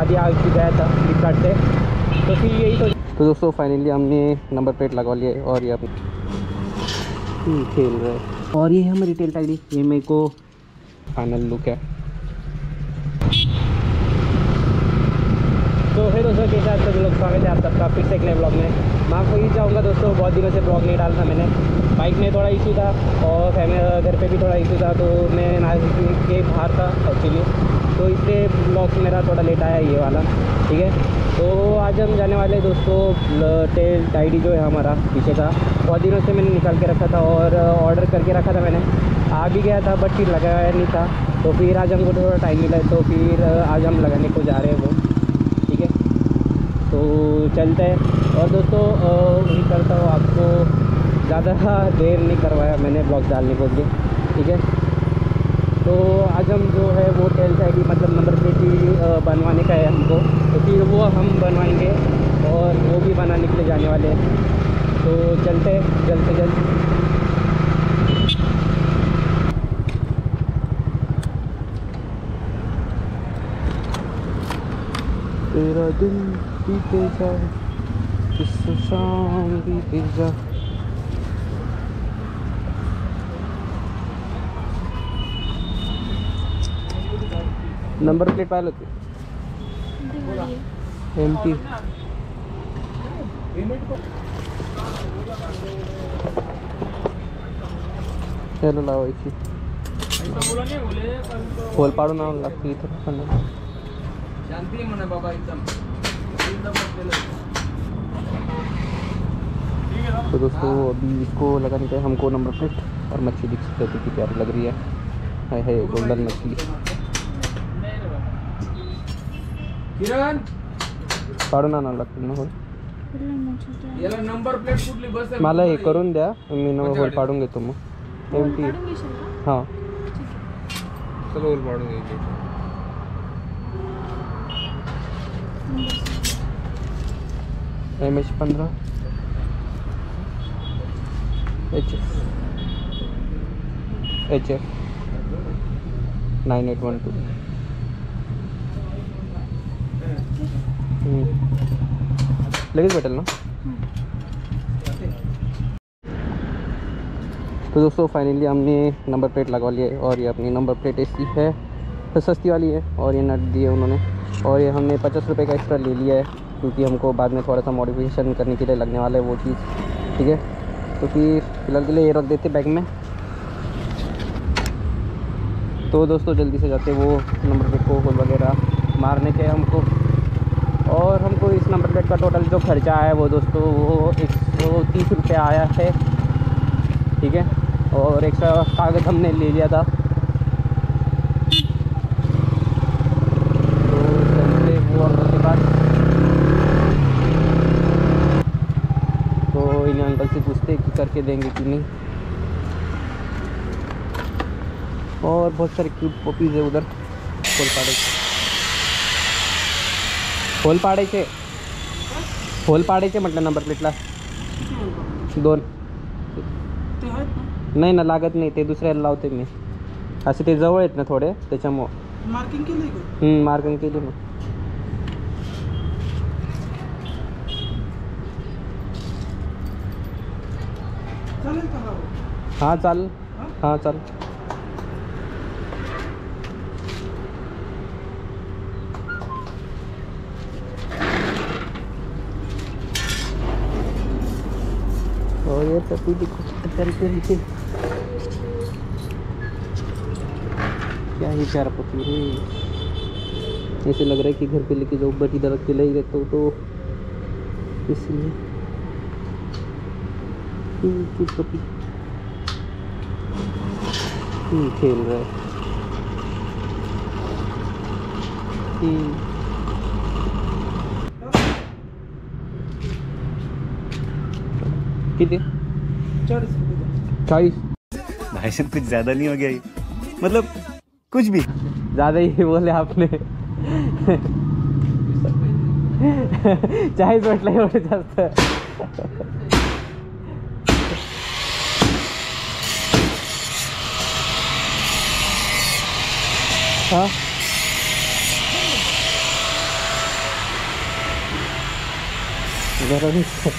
आदि आ गया था फ्लिपकार्ट से। तो फिर यही तो दोस्तों फाइनली हमने नंबर प्लेट लगा लिया है और ये अपने खेल रहे हैं। और ये है मेरी टेल टाइडी, ये मेरे को फाइनल लुक है। तो फिर दोस्तों कैसे आप सभी लोग, स्वागत है आप सबका फिर से एक नए ब्लॉग में। मैं आपको ये चाहूँगा दोस्तों, बहुत दिनों से ब्लॉग नहीं डाला था मैंने, बाइक में थोड़ा इशू था और घर पे भी थोड़ा इशू था, तो मैं नासिक के बाहर था एक्चुअली, तो इसलिए ब्लॉग मेरा थोड़ा लेट आया ये वाला, ठीक है। तो आज हम जाने वाले दोस्तों टेल टाइडी जो है हमारा पीछे का, बहुत दिनों से मैंने निकाल के रखा था और ऑर्डर करके रखा था मैंने, आ भी गया था बट फिर लगाया नहीं था। तो फिर आज हमको थोड़ा टाइम मिला है, तो फिर आज हम लगाने को जा रहे हैं वो, ठीक है। तो चलते हैं। और दोस्तों वही करता हूँ, आपको ज़्यादा देर नहीं करवाया मैंने ब्लॉग डालने को लिए, ठीक है। तो आज हम जो है वो टेल टाइडी मतलब नंबर प्लेट ही बनवाने का है हमको, तो फिर वो हम बनवाएंगे और वो भी बनाने के लिए जाने वाले हैं। तो चलते हैं जल्द से जल्द। तेरा दिन बीते जाए, इस शाम बीते जा। नंबर प्लेट पाहिलं होते एमटी। त्याला लावायची होल पाडून आणावं लागतं इथं। शांति मना बाबा एकदम। तो दोस्तों अभी इसको लगाने का हमको नंबर प्लेट, और मच्छी दिख सकते हो कितनी प्यारी लग रही है गोल्डन मछली। किरण पाडून आणावं लागतं ना होल, याला नंबर प्लेट कुठली बस मला हे करून द्या, मी नंबर होल पाडून घेतो मग एमटी। हां चलो होल पाडून घ्यायचे। MH15 HF 9812 लगेच भेटेल ना। तो दोस्तों फाइनली हमने नंबर प्लेट लगवा लिया है और ये अपनी नंबर प्लेट ऐसी है, तो सस्ती वाली है, और ये नट दिए उन्होंने, और ये हमने 50 रुपये का एक्स्ट्रा ले लिया है क्योंकि हमको बाद में थोड़ा सा मॉडिफिकेशन करने के लिए लगने वाला है वो चीज़, ठीक है। तो फिर फिलहाल के लिए ये रख देते बैग में। तो दोस्तों जल्दी से जाते वो नंबर प्लेट को होल वगैरह मारने के हमको, और हमको इस नंबर प्लेट का टोटल जो खर्चा आया है वो दोस्तों वो 130 रुपये आया है, ठीक है। और एक्स्ट्रा कागज़ हमने ले लिया था। तो चलते वो अंकल के पास, तो इन अंकल से पूछते कि करके देंगे कि नहीं। और बहुत सारे क्यूट पपीज़ है उधर, होल पाडायचे म्हटलं नंबर प्लेटला 2 नाही ना लागत नाही, ते दुसऱ्याला लावते मी, असे ते जवळ आहेत ना थोडे त्याच्यामुळं। मार्किंग केली मार्किंग केली ना। हाँ चाल, हाँ चाल। और ये पपी देखो तरीके नीचे, क्या ही प्यारा पपी है, ऐसे लग रहा है कि घर पे लेके जाओ, बट इधर अकेला ही रहता हूँ तो इसलिए। पपी खेल रहा है। कितने 40 भाई साहब कुछ ज्यादा नहीं हो गया ये, मतलब कुछ भी ज़्यादा ही बोले आपने। 40 म्हटलं एवढं जास्त। हाँ गरम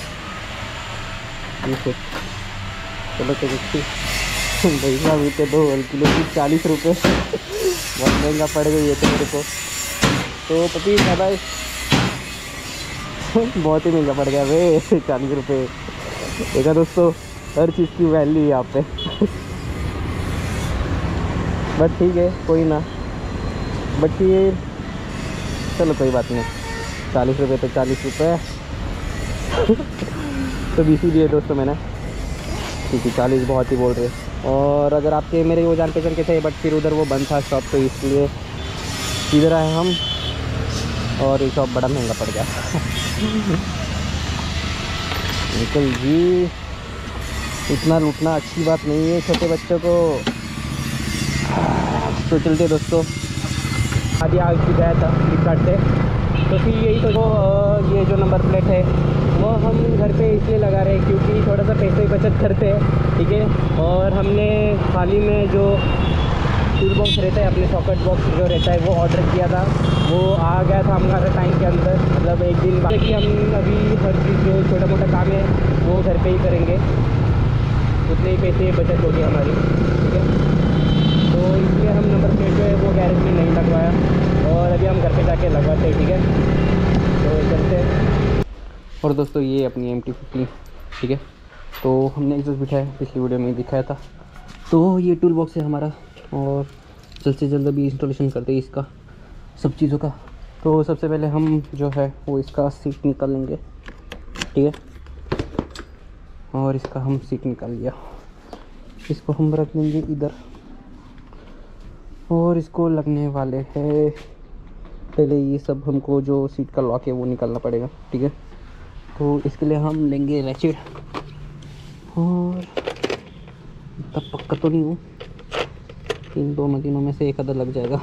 चलो तो देखते भैया रुपये 2 किलो की 40 रुपये बहुत महंगा पड़ गई है तो मेरे को। तो पति भाई बहुत ही महंगा पड़ गया वे 40 रुपये। देखा दोस्तों, हर चीज़ की वैल्यू है यहाँ पे। बट ठीक है, कोई ना। बट ये चलो कोई बात नहीं, 40 रुपये तो 40 रुपये। तो इसीलिए दोस्तों मैंने, क्योंकि 40 बहुत ही बोल रहे। और अगर आपके मेरे वो जान पहचान के थे, बट फिर उधर वो बंद था शॉप, तो इसलिए इधर आए हम। और ये शॉप बड़ा महंगा पड़ गया। निकल जी, इतना लूटना अच्छी बात नहीं है छोटे बच्चों को। तो चलते दोस्तों, आदि आ गया था फ्लिपकार्ट से। तो फिर यही तो ये जो नंबर प्लेट है वो हम घर पे इसलिए लगा रहे हैं क्योंकि थोड़ा सा पैसे की बचत करते हैं, ठीक है। और हमने हाल ही में जो टूल बॉक्स रहता है, अपने सॉकेट बॉक्स जो रहता है, वो ऑर्डर किया था। वो आ गया था हमारे टाइम के अंदर, मतलब एक दिन बाद कि हम अभी हर चीज़ जो छोटा मोटा काम है वो घर पे ही करेंगे, उतने ही पैसे बचत होगी हमारी, ठीक है। तो इसलिए हम नंबर प्लेट जो है वो गैरेज में नहीं लगवाया और अभी हम घर पे जाके लगवाते हैं, ठीक है। तो चलते हैं। और दोस्तों ये अपनी MT-50, ठीक है। तो हमने एग्जॉस्ट बिठाया, पिछली वीडियो में दिखाया था। तो ये टूल बॉक्स है हमारा, और जल्द से जल्द अभी इंस्टॉलेशन करते हैं इसका सब चीज़ों का। तो सबसे पहले हम जो है वो इसका सीट निकाल लेंगे, ठीक है। और इसका हम सीट निकाल लिया, इसको हम रख लेंगे इधर। और इसको लगने वाले हैं, पहले ये सब हमको जो सीट का लॉक है वो निकालना पड़ेगा, ठीक है। तो इसके लिए हम लेंगे रैचेट, और तब पक्का तो नहीं हूँ, इन 2 मशीनों में से एक आधा लग जाएगा,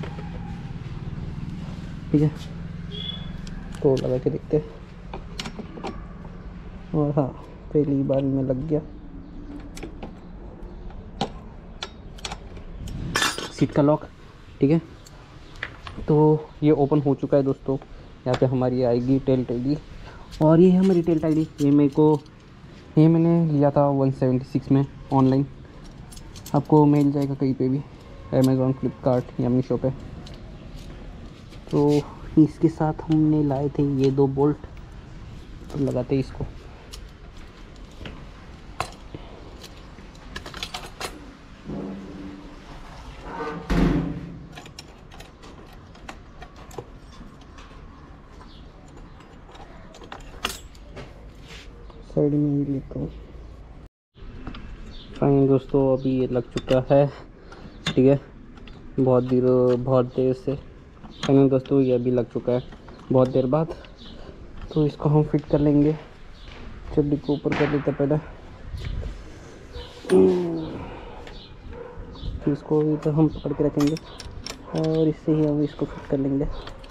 ठीक है। तो लगा के देखते हैं। और हाँ, पहली बार में लग गया सीट का लॉक, ठीक है। तो ये ओपन हो चुका है दोस्तों। यहाँ पे हमारी आएगी टेल टाइडी, और ये है हमारी टेल टाइडी। ये मैंने लिया था 176 में ऑनलाइन, आपको मिल जाएगा कहीं पे भी, अमेज़ॉन, फ्लिपकार्ट या मीशो पे। तो इसके साथ हमने लाए थे ये 2 बोल्ट, तो लगाते हैं इसको। साइड में ही लेता हूँ। फाइन दोस्तों, अभी ये लग चुका है, ठीक है। बहुत देर से फाइन दोस्तों, ये अभी लग चुका है बहुत देर बाद। तो इसको हम फिट कर लेंगे। चड्डी को ऊपर कर देते पहले, फिर इसको इधर हम पकड़ के रखेंगे, और इससे ही हम इसको फिट कर लेंगे।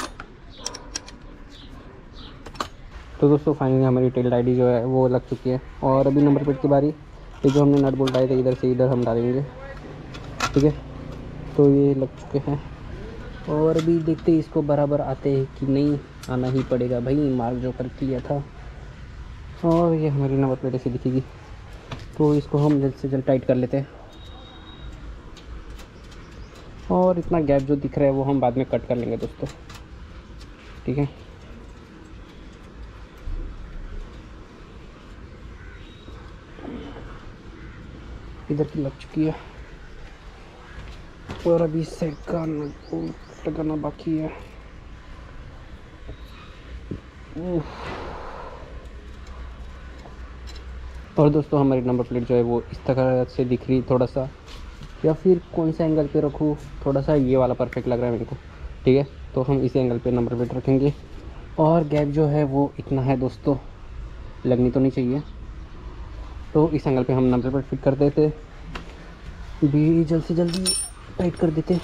तो दोस्तों फाइनली हमारी टेल टाइडी जो है वो लग चुकी है। और अभी नंबर प्लेट की बारी, ये जो हमने नट बोल्ट डाले थे इधर से इधर हम डालेंगे, ठीक है। तो ये लग चुके हैं, और अभी देखते हैं इसको बराबर आते हैं कि नहीं। आना ही पड़ेगा भाई, मार्क जो कर लिया था। और ये हमारी नंबर प्लेट ऐसी दिखेगी। तो इसको हम जल्द से जल्द टाइट कर लेते हैं, और इतना गैप जो दिख रहा है वो हम बाद में कट कर लेंगे दोस्तों, ठीक है। इधर की लग चुकी है, और अभी से लगाना बाकी है। और दोस्तों हमारी नंबर प्लेट जो है वो इस तरह से दिख रही, थोड़ा सा, या फिर कौन सा एंगल पे रखूँ, थोड़ा सा ये वाला परफेक्ट लग रहा है मेरे को, ठीक है। तो हम इसी एंगल पे नंबर प्लेट रखेंगे। और गैप जो है वो इतना है दोस्तों, लगनी तो नहीं चाहिए। तो इस एंगल पे हम नंबर प्लेट फिट कर देते, भी जल्द से जल्दी टाइट कर देते।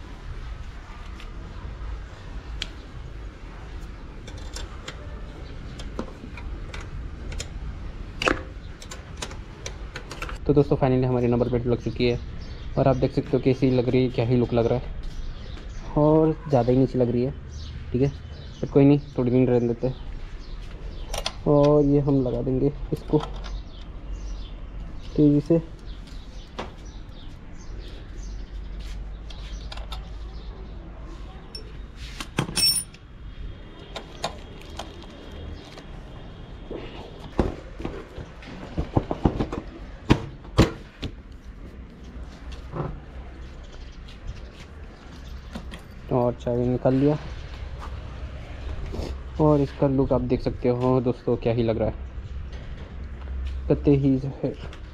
तो दोस्तों फाइनली हमारी नंबर प्लेट लग चुकी है, और आप देख सकते हो कैसी लग रही है, क्या ही लुक लग रहा है। और ज़्यादा ही नीचे लग रही है, ठीक है। बट कोई नहीं, थोड़ी दिन रहने देते हैं। और ये हम लगा देंगे इसको तेज़ी से। और चाबी निकाल लिया और इसका लुक आप देख सकते हो दोस्तों, क्या ही लग रहा है, कते ही है।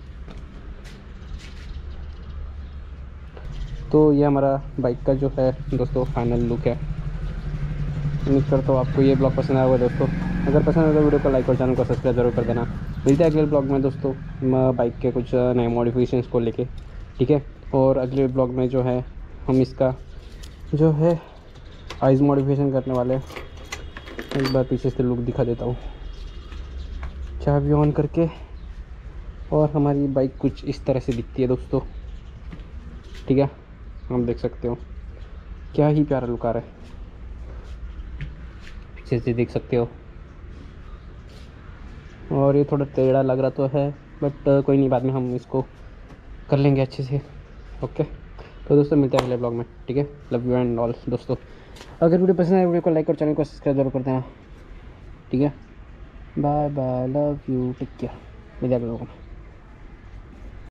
तो ये हमारा बाइक का जो है दोस्तों फाइनल लुक है। उम्मीद करता हूँ आपको ये ब्लॉग पसंद आया होगा दोस्तों। अगर पसंद है तो वीडियो को लाइक और चैनल को सब्सक्राइब जरूर कर देना। मिलते हैं अगले ब्लॉग में दोस्तों, बाइक के कुछ नए मॉडिफिकेशंस को लेके, ठीक है। और अगले ब्लॉग में जो है हम इसका जो है आइज़ मॉडिफिकेशन करने वाले हैं। एक बार पीछे से लुक दिखा देता हूँ चाबी ऑन करके, और हमारी बाइक कुछ इस तरह से दिखती है दोस्तों, ठीक है। हम देख सकते हो क्या ही प्यारा लुक आ रहा है, पीछे से देख सकते हो। और ये थोड़ा टेढ़ा लग रहा तो है, बट कोई नहीं, बाद में हम इसको कर लेंगे अच्छे से। ओके, तो दोस्तों मिलते हैं अगले ब्लॉग में, ठीक है। लव यू एंड ऑल दोस्तों। अगर वीडियो पसंद आए वीडियो को लाइक और चैनल को सब्सक्राइब जरूर कर देना, ठीक है। Bye bye, love you, take care, मिलते हैं अगले ब्लॉग में।